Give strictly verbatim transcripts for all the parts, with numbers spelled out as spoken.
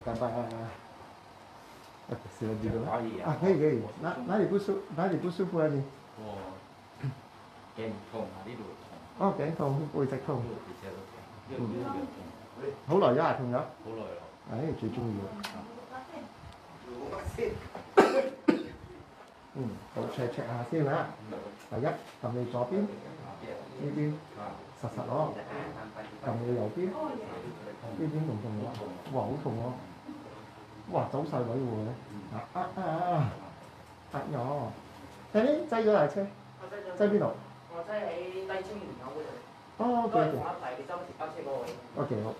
拜拜。死了几个了？啊，可以可以，哪哪里不舒哪里不舒服啊你？ 我頸痛啊，呢度痛。 哦，頸痛，背脊痛。 嗯。 好耐咗啊，痛咗。 好耐咯。 唉，最中意啦。嗯，好 check check 下先啦。第一，撳你左邊，呢邊實實攞。撳你右邊，呢邊痛唔痛喎？哇，好痛喎！哇，走晒位喎！啊啊啊啊！哎呦，睇呢，擠咗架車。擠邊度？ 我擠喺低青門口嗰度。 哦，OK OK。 我第你收時交車嗰個位。 OK 好。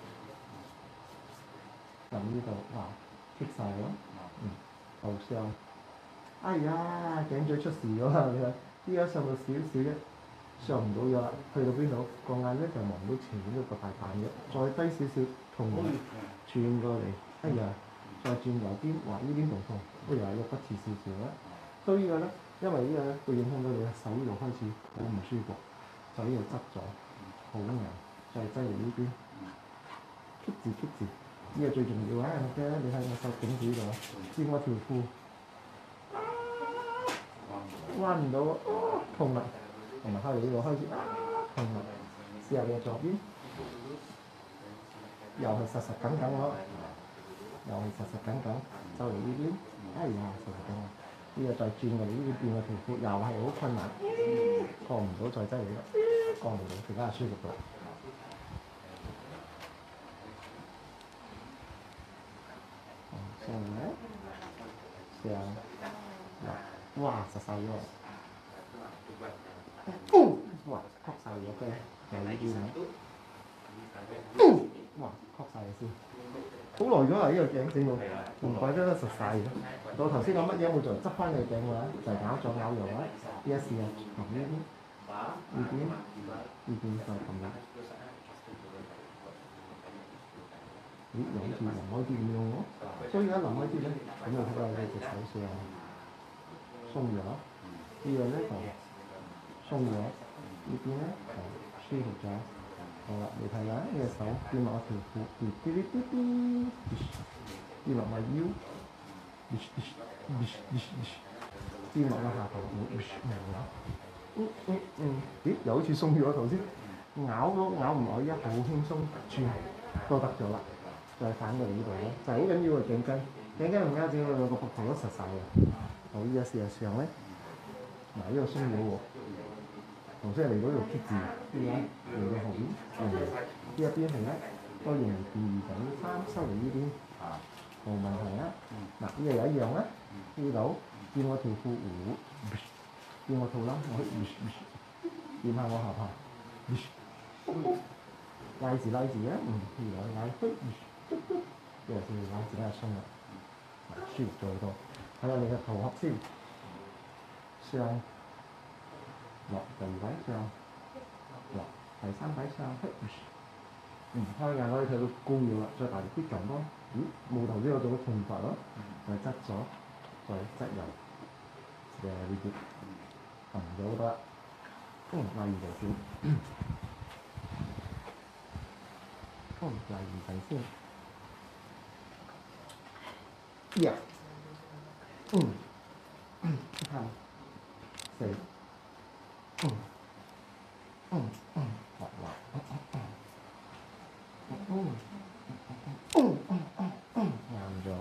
撳呢度，哇，棘晒咯。嗯，好傷。哎呀，頸椎出事咗啦！你睇，依家上到少少啫，上唔到咗啦。去到邊度？個眼咧就望到前面嗰個大板嘅，再低少少痛。轉過嚟，哎呀，再轉右邊，哇！呢邊仲痛，哎呀，喐不似少少啦。所以呢個咧，因為呢個咧會影響到你嘅手呢度開始好唔舒服，就呢度側咗，好硬，再擠嚟呢邊，棘住棘住，呢個最重要啊！我驚你睇我手頂住呢度，知我條褲。彎唔到，痛啦，同埋開嚟呢度開始痛啦。試下你嘅左邊，又係實實緊緊喎，又係實實緊緊，就嚟呢邊，哎呀，實實緊緊。呢個再轉過嚟呢邊變個條褲，又係好困難，過唔到再擠嚟啦，過唔到其他舒服到。上來，上，哇，實晒咗。哇，曲晒咗嘅，又呢邊啦。哇，曲晒先。好耐咗啊！呢個頸整到，唔怪得實晒嘅。我頭先講乜嘢冇做，執翻你頸嘅話，就係咬咗咬油啦。呢一試啊，撳呢邊，呢邊，呢邊就撳啦。咦，又好似淋開啲咁樣喎。所以而家淋開啲咧，咁就睇下你隻手上鬆咗，呢樣咧就鬆咗，呢邊咧就舒服咗。好啦，你睇下呢隻手掂落我條褲，滴滴滴滴滴，掂落埋腰，掂落個下頭，明啦。嗯嗯嗯，咦，又好似鬆咗頭先，咬都咬唔落，依家好輕鬆，轉都得咗啦。再反過嚟呢度咧，就係好緊要嘅頸筋，頸筋唔啱整到兩個膊頭都實晒嘅。好，依家事實上咧，嗱呢個鬆咗喎。頭先嚟嗰度棘住，依家嚟到後邊，嚟呢一邊係咧，都仍然變二等三收嚟呢邊，冇問題啦。嗱呢個又一樣啦，呢度見我條褲弧，見我肚腩，我掂下我下巴，拉住拉住啊，嗯，呢度拉推，呢個先拉住拉鬆啦，舒服咗好多。睇下你嘅頭殼先，上。落第二擺上，落第三擺上，嗯，開眼可以睇到高咗啦，再大力啲撳咯。咦，冇頭先嗰種痛法咯，再側咗，再側右，誒呢啲撳咗好多啦。嗯，拉二陣先，嗯，拉二陣先，呀，嗯，嗯，三，四。嗯嗯嗯，好啦，嗯嗯嗯嗯嗯嗯嗯嗯，啱咗，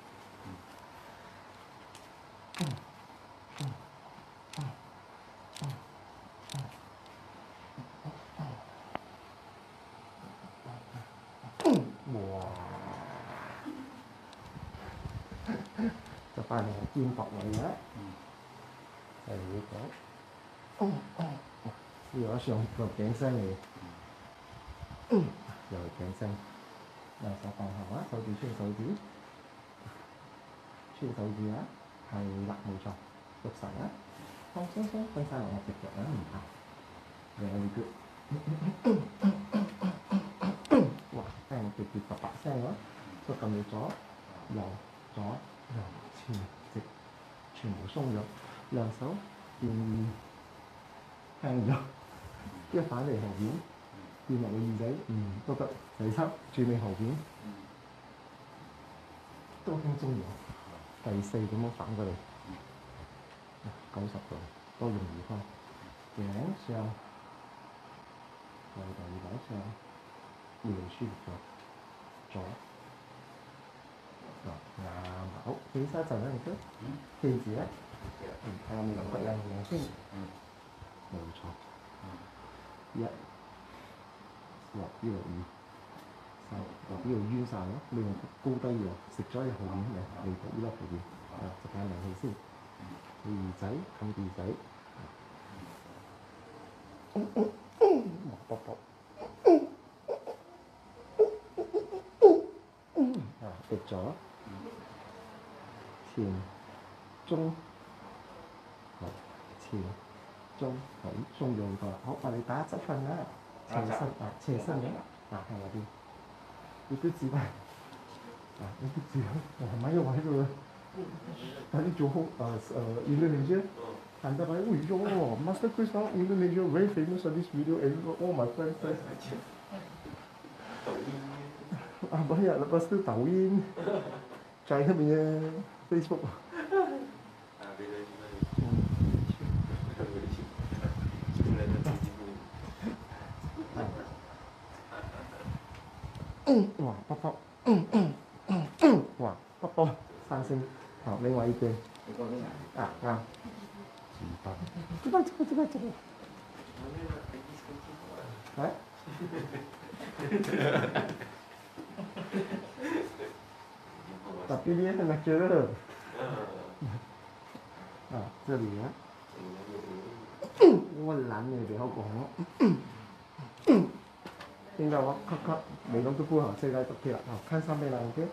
嗯嗯嗯嗯嗯嗯，哇！就翻嚟肩膊位啦，係呢個。嗯嗯，呢個上個頸聲嚟，嗯，又係頸聲，右手放後啊，手指穿手指，穿手指啊，係啦，冇錯，喐實啊，放鬆鬆，分晒落我隻腳啊，唔怕，very good，哇，聽到結結白白聲喎，再撳你左右左右前直，全部鬆咗，兩手變輕咗，一反嚟後邊，變落個耳仔，嗯都得，第三轉你後邊， 都輕鬆咗。第四咁樣反過嚟，九十度都容易開。頸上，後第二擺上，呢度舒服咗。左，嗱啱好，起身就喺度先，記住咧，嗯，睇下面不有冇先，嗯，冇錯，一，哇，呢度二。我呢度冤晒咯，你用高低喎，食咗喺後面嚟，嚟到呢粒後邊，啊，食下涼氣先，耳仔冚耳仔，嗯嗯嗯，哇卜卜，嗯，啊，跌咗，前中，好，前中，好，鬆咗好多啦，好，我哋打側瞓啦，斜身啊，斜身嘅，啊，喺嗰邊。你都知吧？啊，你都知啊，我還蠻有玩這個，他就做後呃呃 Indonesia，喊到來，哎呦 ，Master Chris now Indonesia very famous on this video and all my friends say，啊banyak lepas tu 抖音，China punya Facebook。嗯，哇，卜卜，嗯嗯嗯嗯，哇，卜卜，三星，好，另外一邊，啊啱，幾百，這個這個這個這個，來，tapi dia natural，啊，這裡啊，我懶嘅比較講咯。現在我咔咔美容都不好，現在都可以了。好，看上面了 ，OK。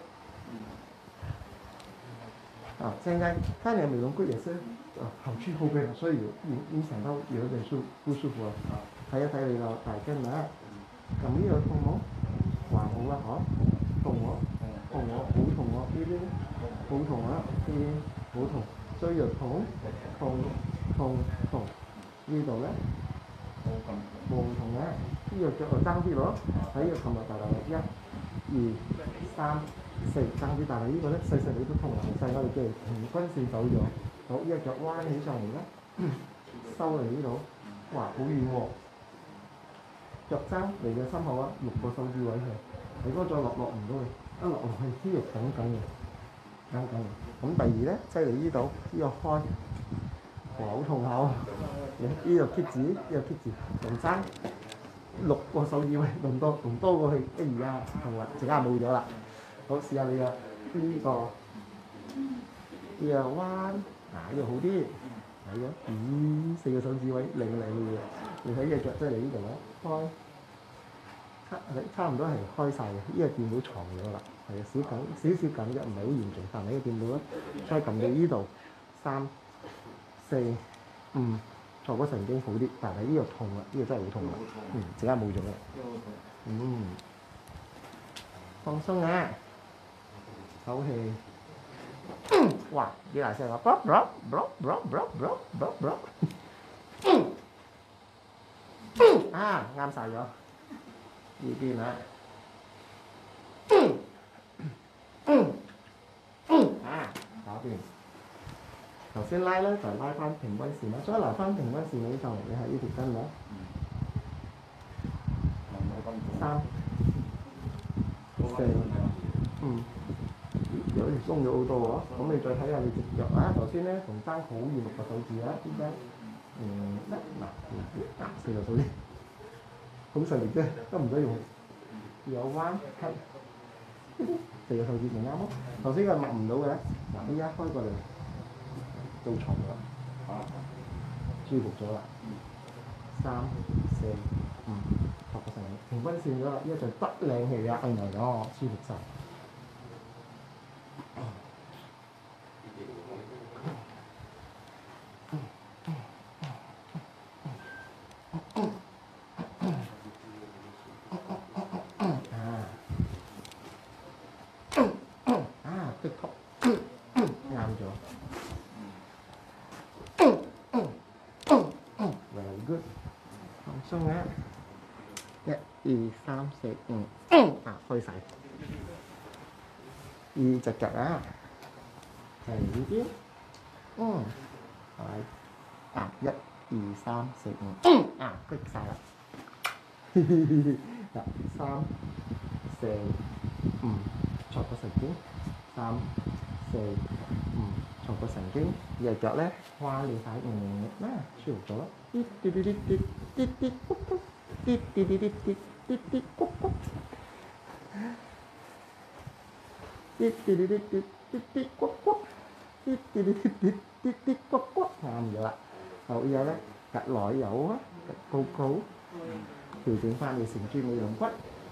啊，現在看你的美容櫃也是，呃，跑去後邊了，所以有影影響到有點舒不舒服了。啊，睇一睇你個大筋啦，咁呢度痛冇？還好啦，嗬，痛我，痛我，好痛我，呢邊好痛啊，呢邊好痛，所以又痛，痛，痛，痛，呢度咧冇痛嘅。呢個腳就爭啲咯，喺呢個琴日大大力一、二、三、四爭啲，但係呢個咧細細你都痛啊，細我哋嘅平均線走咗，好，呢個腳彎起上嚟啦，收嚟呢度，哇好遠喎，腳踭嚟嘅心口啊，六個手指位嘅，你嗰個再落落唔到嘅，一落落去肌肉緊緊嘅，緊緊嘅。咁第二咧，即係嚟呢度呢個開，哇好痛下喎，呢度 keep 住，呢度 keep 住，龍踭。六個手指位，用多用多過去，一而家同啦，陣間冇咗啦。好，試下你嘅呢個呢個彎，啊呢個好啲，係咯，咦四個手指位擰嚟嘅，你睇呢隻腳即係嚟呢度咧，開，差差唔多係開晒嘅，呢個掂到床咗啦，係啊少緊少少緊嘅，唔係好嚴重，但係呢個掂到咧，再撳到呢度，三四五。坐嗰陣已經好啲，但係呢個痛啦，呢個真係好痛啦，嗯，陣間冇咗啦，嗯，放鬆啊，唞氣，哇，幾大聲啊 ，block block block block block block block block，啊，啱晒咗，呢邊啊，啊，搞掂。頭先拉咧就拉翻平均線啦，再拉翻平均線你就你係呢條筋啦，三、四，嗯，有啲鬆咗好多喎，咁你再睇下你隻腳啊，頭先咧同爭好遠六個手指啊，點解？嗯，一嗱，嗱四個手指，好細力啫，都唔使用，有彎係，四個手指咪啱咯。頭先佢抹唔到嘅，嗱依家開過嚟。到床啦，啊，舒服咗啦，三、四、五，十個成平均線咗啦，依家就得靚氣啦，哎呀，哦，舒服晒。啊，的確啱咗。Very good， 放鬆啊！一、二、三、四、五，啊開晒。 二隻腳啊，就係呢邊。嗯，係啊，一二三四五，嗯啊，逼晒啦。嗱，三四五，坐個神經，三四五，坐個神經。右腳咧，跨你塊五啦，舒服咗啦。啲啲啲啲啲啲啲咕咕，啲啲啲啲啲啲啲咕咕，啲啲啲啲啲啲啲咕咕，啲啲啲啲啲啲咕咕，啱咗啦。好，然後咧，趌內有啊，趌高高。調整翻你成豬尾龍骨，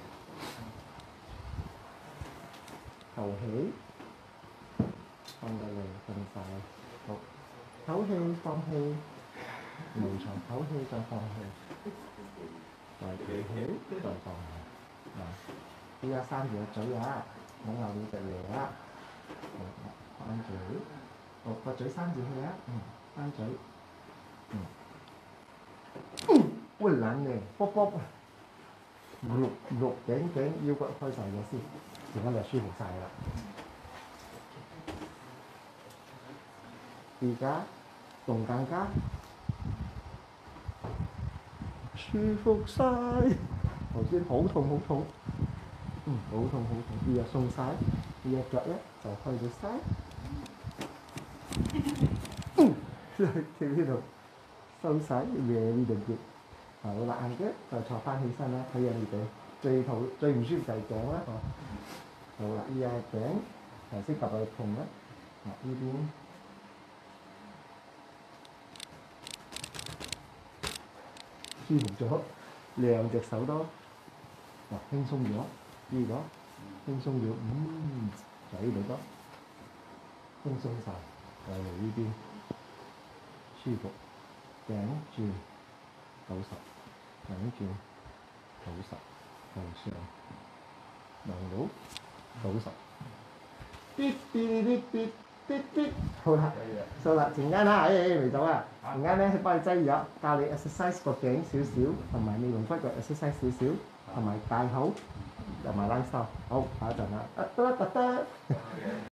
頭起，放落嚟瞓晒，好，唞氣放氣，無常唞氣再放氣，再企起再放氣，嗱，依家閂住個嘴啊，唔好咬到隻脷啊，好，關嘴，好個嘴閂住氣啊，嗯，關嘴，嗯。喂懶嘅，卜卜，肉肉頸頸腰骨開晒咗先，而家就舒服晒啦。而家動更加舒服晒，頭先好痛好痛，嗯，好痛好痛，而家鬆晒，而家腳咧就開咗晒，嗯，喺呢度收晒，very good。好啦，硬嘅就坐翻起身啦，睇下你哋最頭最唔舒服就係頸啦，好啦，依家頸頭先揼到痛啦，嗱呢邊舒服咗，兩隻手都嗱輕鬆咗，呢個輕鬆咗，嗯，就呢度得輕鬆晒，就嚟呢邊舒服，頸轉九十。擰轉九十，向上望到九十，啲啲啲啲啲啲，好啦，數啦，陣間啦，誒誒未到啊，陣間咧幫你擠藥，教你 exercise 個頸少少，同埋尾龍骨個 exercise 少少，同埋大口，同埋拉手，好，下一陣啦，得得得得。